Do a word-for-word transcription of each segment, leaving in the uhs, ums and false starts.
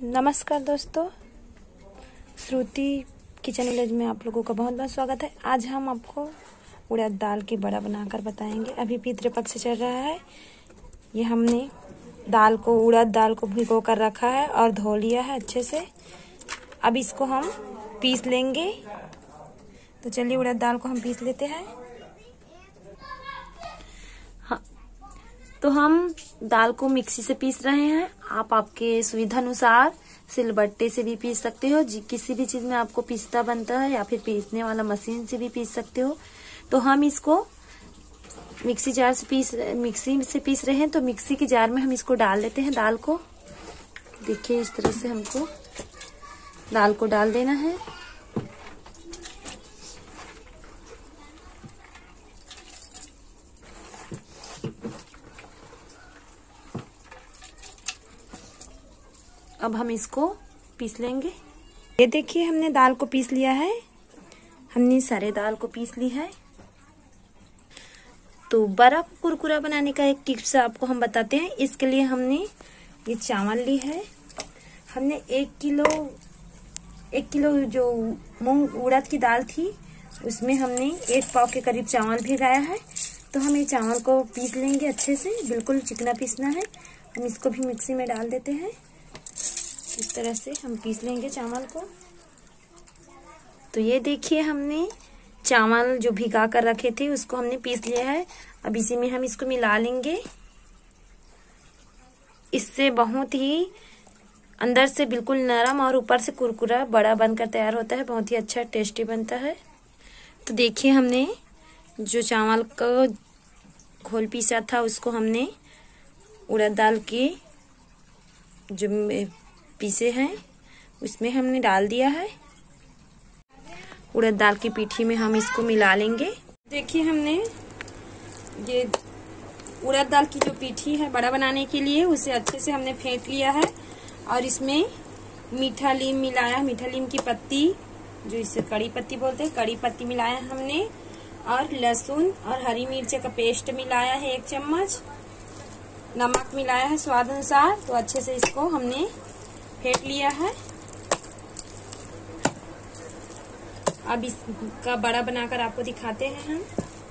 नमस्कार दोस्तों, श्रुति kitchen village में आप लोगों का बहुत बहुत स्वागत है। आज हम आपको उड़द दाल की बड़ा बनाकर बताएंगे। अभी पितृपक्ष चल रहा है। ये हमने दाल को उड़द दाल को भिगो कर रखा है और धो लिया है अच्छे से। अब इसको हम पीस लेंगे। तो चलिए उड़द दाल को हम पीस लेते हैं। हाँ, तो हम दाल को मिक्सी से पीस रहे हैं। आप आपके सुविधा अनुसार सिलबट्टे से भी पीस सकते हो। जी किसी भी चीज में आपको पीसता बनता है, या फिर पीसने वाला मशीन से भी पीस सकते हो। तो हम इसको मिक्सी जार से पीस मिक्सी से पीस रहे हैं। तो मिक्सी के जार में हम इसको डाल देते हैं दाल को। देखिए इस तरह से हमको दाल को डाल देना है। अब हम इसको पीस लेंगे। ये देखिए हमने दाल को पीस लिया है। हमने सारे दाल को पीस ली है। तो बड़ा कुरकुरा बनाने का एक टिप्स आपको हम बताते हैं। इसके लिए हमने ये चावल ली है। हमने एक किलो एक किलो जो मूंग उड़द की दाल थी, उसमें हमने एक पाव के करीब चावल भिगाया है। तो हम ये चावल को पीस लेंगे अच्छे से, बिल्कुल चिकना पीसना है। हम इसको भी मिक्सी में डाल देते हैं। इस तरह से हम पीस लेंगे चावल को। तो ये देखिए हमने चावल जो भिगा कर रखे थे उसको हमने पीस लिया है। अब इसी में हम इसको मिला लेंगे। इससे बहुत ही अंदर से बिल्कुल नरम और ऊपर से कुरकुरा बड़ा बनकर तैयार होता है। बहुत ही अच्छा टेस्टी बनता है। तो देखिए हमने जो चावल का घोल पीसा था उसको हमने उड़द दाल की जो पीसे हैं उसमें हमने डाल दिया है। उड़द दाल की पीठी में हम इसको मिला लेंगे। देखिए हमने ये उड़द दाल की जो पीठी है बड़ा बनाने के लिए, उसे अच्छे से हमने फेंट लिया है। और इसमें मीठा लीम मिलाया, मीठा लीम की पत्ती जो इसे कड़ी पत्ती बोलते हैं, कड़ी पत्ती मिलाया हमने। और लहसुन और हरी मिर्च का पेस्ट मिलाया है एक चम्मच। नमक मिलाया है स्वाद अनुसार। तो अच्छे से इसको हमने फेंट लिया है। अब इसका बड़ा बनाकर आपको दिखाते हैं हम।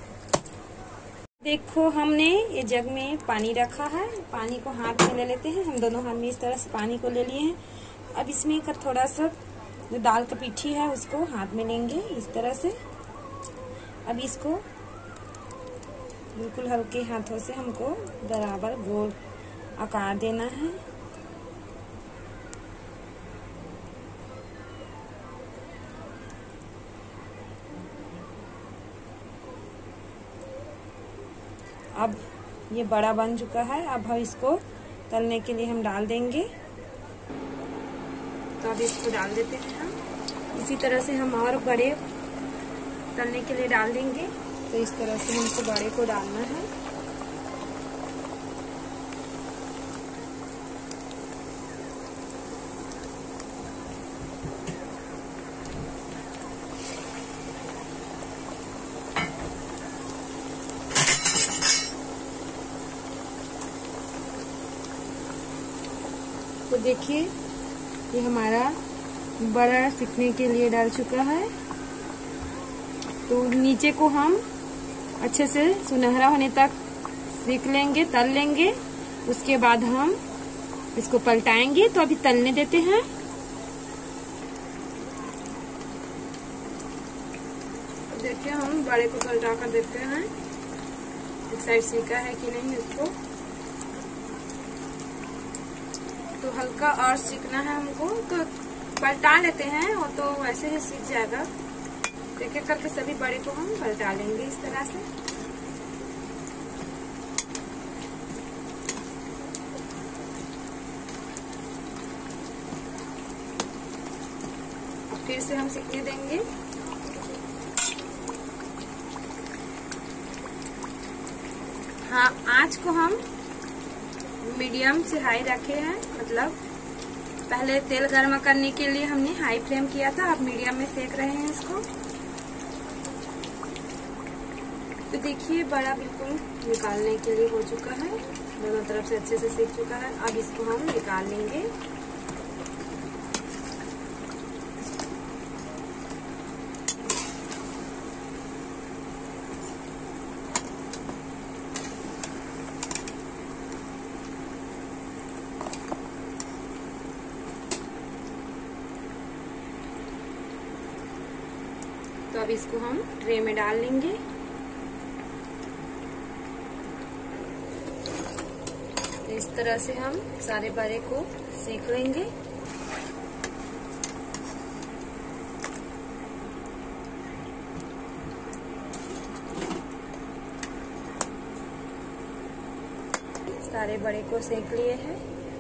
देखो हमने ये जग में पानी रखा है। पानी को हाथ में ले लेते हैं। हम दोनों हाथ में इस तरह से पानी को ले लिए हैं। अब इसमें का थोड़ा सा जो दाल का पीठी है उसको हाथ में लेंगे इस तरह से। अब इसको बिल्कुल हल्के हाथों से हमको बराबर गोल आकार देना है। अब ये बड़ा बन चुका है। अब हम इसको तलने के लिए हम डाल देंगे। तो अब इसको डाल देते हैं हम। इसी तरह से हम और बड़े तलने के लिए डाल देंगे। तो इस तरह से हमको बड़े को डालना है। तो देखिए ये हमारा बड़ा सीखने के लिए डाल चुका है। तो नीचे को हम अच्छे से सुनहरा होने तक सेक लेंगे, तल लेंगे। उसके बाद हम इसको पलटाएंगे। तो अभी तलने देते हैं। देखिए हम बड़े को पलटा कर देखते हैं एक साइड सीखा है कि नहीं इसको। तो हल्का और सीखना है हमको, तो पलटा लेते हैं और तो वैसे ही सीख जाएगा। एक एक करके सभी बड़े को हम पलटा लेंगे इस तरह से। फिर से हम सीखने देंगे। हाँ, आंच को हम मीडियम से हाई रखे हैं। मतलब पहले तेल गर्म करने के लिए हमने हाई फ्लेम किया था, अब मीडियम में सेक रहे हैं इसको। तो देखिए बड़ा बिल्कुल निकालने के लिए हो चुका है। दोनों तरफ से अच्छे से सेक चुका है। अब इसको हम निकाल लेंगे। तो अब इसको हम ट्रे में डाल लेंगे। तो इस तरह से हम सारे बड़े को सेक लेंगे। सारे बड़े को सेक लिए हैं।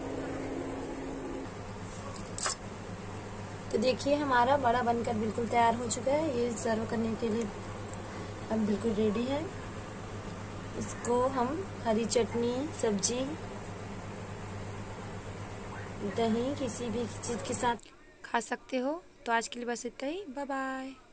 तो देखिए हमारा बड़ा बनकर बिल्कुल तैयार हो चुका है। ये सर्व करने के लिए अब बिल्कुल रेडी है। इसको हम हरी चटनी, सब्जी, दही किसी भी चीज के साथ खा सकते हो। तो आज के लिए बस इतना ही। Bye bye.